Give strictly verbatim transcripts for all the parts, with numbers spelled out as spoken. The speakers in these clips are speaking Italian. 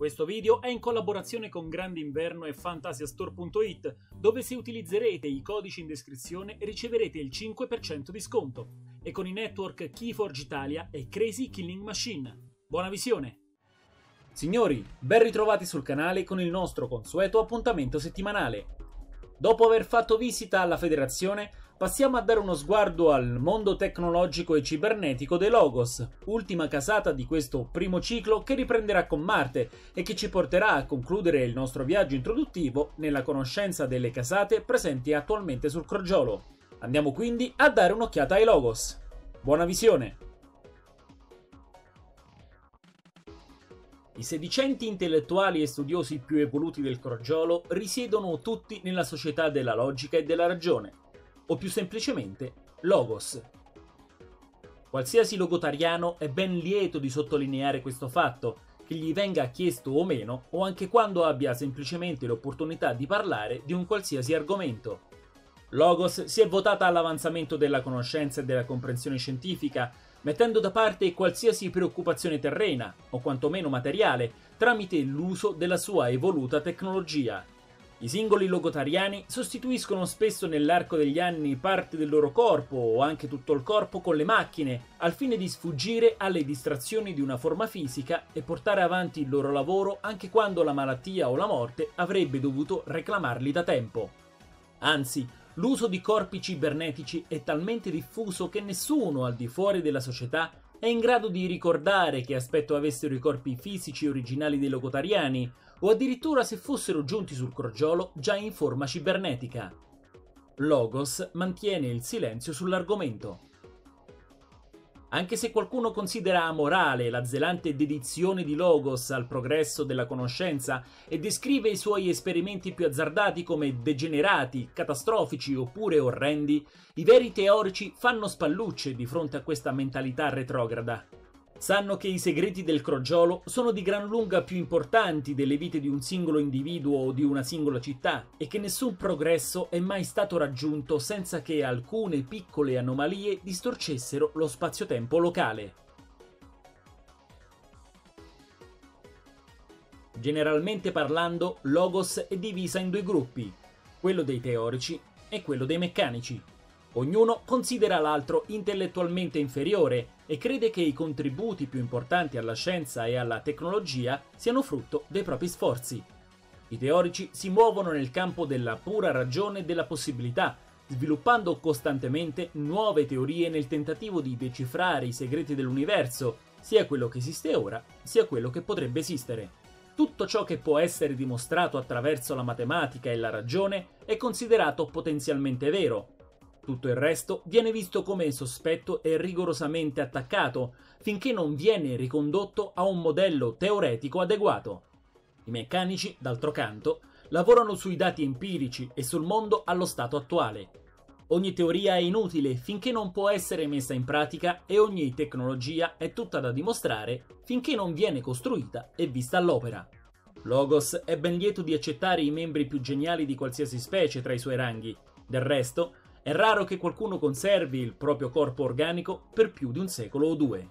Questo video è in collaborazione con Grandinverno e Fantasiastore punto it, dove se utilizzerete i codici in descrizione riceverete il cinque per cento di sconto, e con i network Keyforge Italia e Crazy Killing Machine. Buona visione! Signori, ben ritrovati sul canale con il nostro consueto appuntamento settimanale. Dopo aver fatto visita alla federazione, passiamo a dare uno sguardo al mondo tecnologico e cibernetico dei Logos, ultima casata di questo primo ciclo che riprenderà con Marte e che ci porterà a concludere il nostro viaggio introduttivo nella conoscenza delle casate presenti attualmente sul crogiolo. Andiamo quindi a dare un'occhiata ai Logos. Buona visione! I sedicenti intellettuali e studiosi più evoluti del crogiolo risiedono tutti nella società della logica e della ragione, o più semplicemente Logos. Qualsiasi logotariano è ben lieto di sottolineare questo fatto, che gli venga chiesto o meno, o anche quando abbia semplicemente l'opportunità di parlare di un qualsiasi argomento. Logos si è votata all'avanzamento della conoscenza e della comprensione scientifica, mettendo da parte qualsiasi preoccupazione terrena, o quantomeno materiale, tramite l'uso della sua evoluta tecnologia. I singoli logotariani sostituiscono spesso nell'arco degli anni parte del loro corpo o anche tutto il corpo con le macchine, al fine di sfuggire alle distrazioni di una forma fisica e portare avanti il loro lavoro anche quando la malattia o la morte avrebbe dovuto reclamarli da tempo. Anzi, l'uso di corpi cibernetici è talmente diffuso che nessuno al di fuori della società è in grado di ricordare che aspetto avessero i corpi fisici originali dei logotariani, o addirittura se fossero giunti sul crogiolo già in forma cibernetica. Logos mantiene il silenzio sull'argomento. Anche se qualcuno considera amorale la zelante dedizione di Logos al progresso della conoscenza e descrive i suoi esperimenti più azzardati come degenerati, catastrofici oppure orrendi, i veri teorici fanno spallucce di fronte a questa mentalità retrograda. Sanno che i segreti del crogiolo sono di gran lunga più importanti delle vite di un singolo individuo o di una singola città e che nessun progresso è mai stato raggiunto senza che alcune piccole anomalie distorcessero lo spazio-tempo locale. Generalmente parlando, Logos è divisa in due gruppi, quello dei teorici e quello dei meccanici. Ognuno considera l'altro intellettualmente inferiore e crede che i contributi più importanti alla scienza e alla tecnologia siano frutto dei propri sforzi. I teorici si muovono nel campo della pura ragione e della possibilità, sviluppando costantemente nuove teorie nel tentativo di decifrare i segreti dell'universo, sia quello che esiste ora, sia quello che potrebbe esistere. Tutto ciò che può essere dimostrato attraverso la matematica e la ragione è considerato potenzialmente vero. Tutto il resto viene visto come sospetto e rigorosamente attaccato, finché non viene ricondotto a un modello teoretico adeguato. I meccanici, d'altro canto, lavorano sui dati empirici e sul mondo allo stato attuale. Ogni teoria è inutile finché non può essere messa in pratica e ogni tecnologia è tutta da dimostrare finché non viene costruita e vista all'opera. Logos è ben lieto di accettare i membri più geniali di qualsiasi specie tra i suoi ranghi. Del resto, è raro che qualcuno conservi il proprio corpo organico per più di un secolo o due.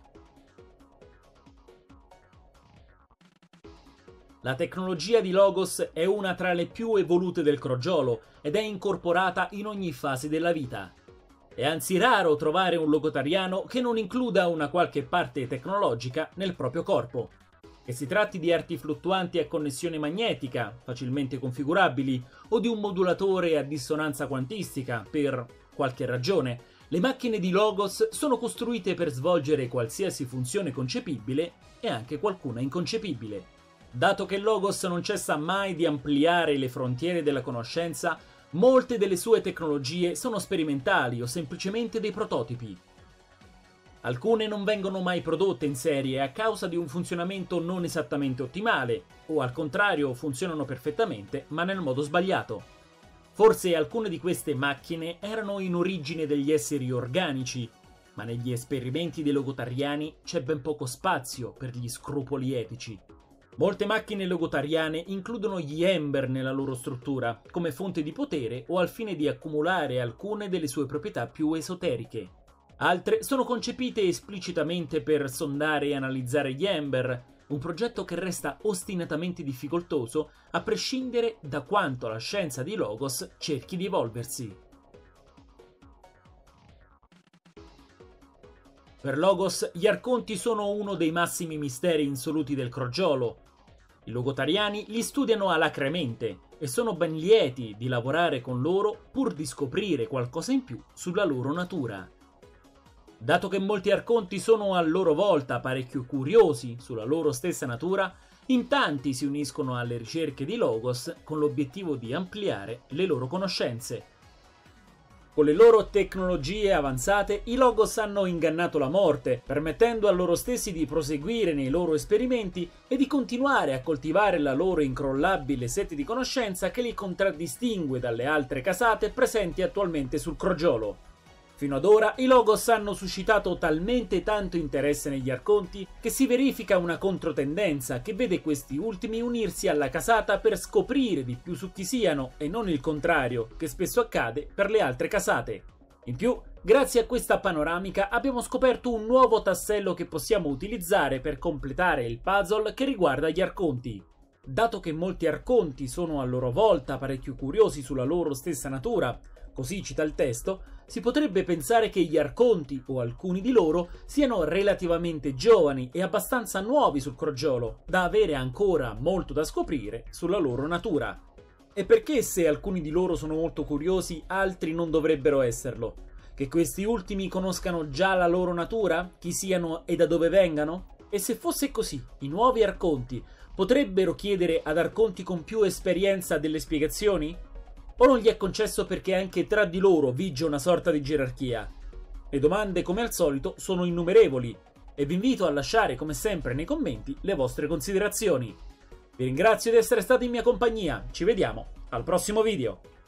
La tecnologia di Logos è una tra le più evolute del crogiolo ed è incorporata in ogni fase della vita. È anzi raro trovare un logotariano che non includa una qualche parte tecnologica nel proprio corpo. Che si tratti di arti fluttuanti a connessione magnetica, facilmente configurabili, o di un modulatore a dissonanza quantistica, per qualche ragione, le macchine di Logos sono costruite per svolgere qualsiasi funzione concepibile e anche qualcuna inconcepibile. Dato che Logos non cessa mai di ampliare le frontiere della conoscenza, molte delle sue tecnologie sono sperimentali o semplicemente dei prototipi. Alcune non vengono mai prodotte in serie a causa di un funzionamento non esattamente ottimale, o al contrario funzionano perfettamente ma nel modo sbagliato. Forse alcune di queste macchine erano in origine degli esseri organici, ma negli esperimenti dei logotariani c'è ben poco spazio per gli scrupoli etici. Molte macchine logotariane includono gli Ember nella loro struttura, come fonte di potere o al fine di accumulare alcune delle sue proprietà più esoteriche. Altre sono concepite esplicitamente per sondare e analizzare gli Ember, Un progetto che resta ostinatamente difficoltoso a prescindere da quanto la scienza di Logos cerchi di evolversi. Per Logos gli Arconti sono uno dei massimi misteri insoluti del crogiolo. I logotariani li studiano alacremente e sono ben lieti di lavorare con loro pur di scoprire qualcosa in più sulla loro natura. Dato che molti arconti sono a loro volta parecchio curiosi sulla loro stessa natura, in tanti si uniscono alle ricerche di Logos con l'obiettivo di ampliare le loro conoscenze. Con le loro tecnologie avanzate, i Logos hanno ingannato la morte, permettendo a loro stessi di proseguire nei loro esperimenti e di continuare a coltivare la loro incrollabile sete di conoscenza che li contraddistingue dalle altre casate presenti attualmente sul crogiolo. Fino ad ora i Logos hanno suscitato talmente tanto interesse negli Arconti che si verifica una controtendenza che vede questi ultimi unirsi alla casata per scoprire di più su chi siano e non il contrario, che spesso accade per le altre casate. In più, grazie a questa panoramica abbiamo scoperto un nuovo tassello che possiamo utilizzare per completare il puzzle che riguarda gli Arconti. Dato che molti Arconti sono a loro volta parecchio curiosi sulla loro stessa natura, così cita il testo, si potrebbe pensare che gli Arconti, o alcuni di loro, siano relativamente giovani e abbastanza nuovi sul crogiolo, da avere ancora molto da scoprire sulla loro natura. E perché se alcuni di loro sono molto curiosi, altri non dovrebbero esserlo? Che questi ultimi conoscano già la loro natura, chi siano e da dove vengano? E se fosse così, i nuovi Arconti potrebbero chiedere ad Arconti con più esperienza delle spiegazioni? O non gli è concesso perché anche tra di loro vige una sorta di gerarchia? Le domande, come al solito, sono innumerevoli e vi invito a lasciare, come sempre, nei commenti le vostre considerazioni. Vi ringrazio di essere stati in mia compagnia, ci vediamo al prossimo video!